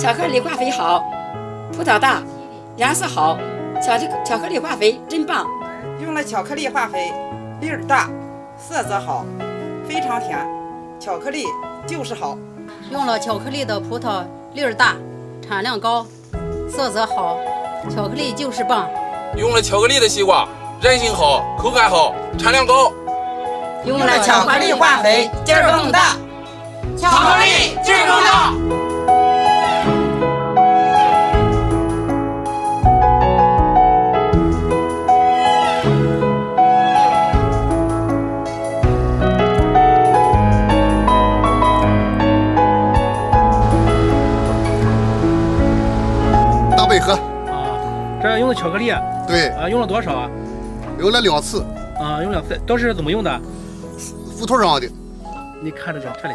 巧克力化肥好，葡萄大，颜色好，巧克力化肥真棒。 用了巧克力化肥，粒儿大，色泽好，非常甜，巧克力就是好。 用了巧克力的葡萄，粒儿大，产量高，色泽好，巧克力就是棒。 用了巧克力的西瓜，韧性好，口感好，产量高。 用了巧克力化肥，劲儿更大，巧克力劲儿更大。 大贝壳这用的巧克力， 对用了多少啊？ 用了2次用2次，都是怎么用的？ 斧头上的， 你看着这里，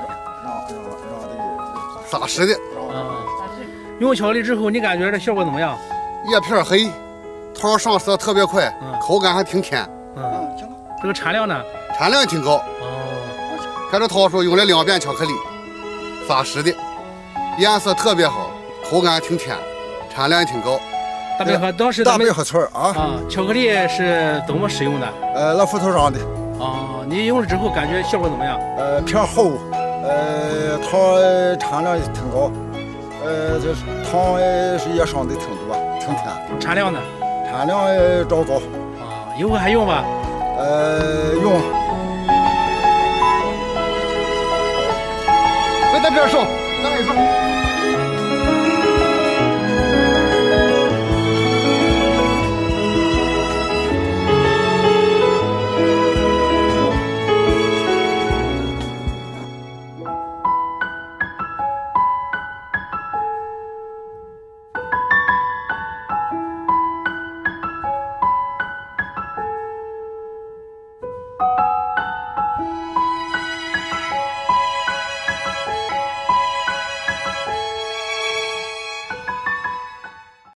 撒实的。 用巧克力之后，你感觉这效果怎么样？ 叶片黑，桃上色特别快，口感还挺甜。 这个产量呢？ 产量也挺高。看这桃树用了2遍巧克力，撒实的，颜色特别好，口感挺甜，产量也挺高。 大贝壳当时大贝壳村巧克力是怎么使用的？ 那斧头上的。 你用了之后感觉效果怎么样？ 皮厚，糖产量也挺高，这糖也上的挺多，挺甜。 产量呢？ 产量照高。 以后还用吧？ 用。 别在这儿烧，等一会儿。